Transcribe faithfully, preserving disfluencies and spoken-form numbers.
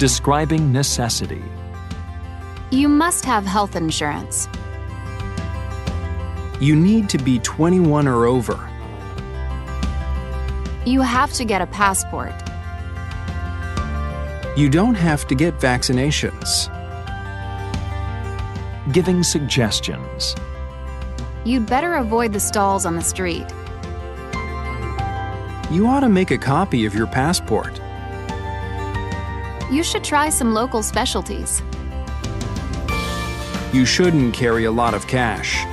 Describing necessity. You must have health insurance. You need to be twenty-one or over. You have to get a passport. You don't have to get vaccinations. Giving suggestions. You'd better avoid the stalls on the street. You ought to make a copy of your passport. You should try some local specialties. You shouldn't carry a lot of cash.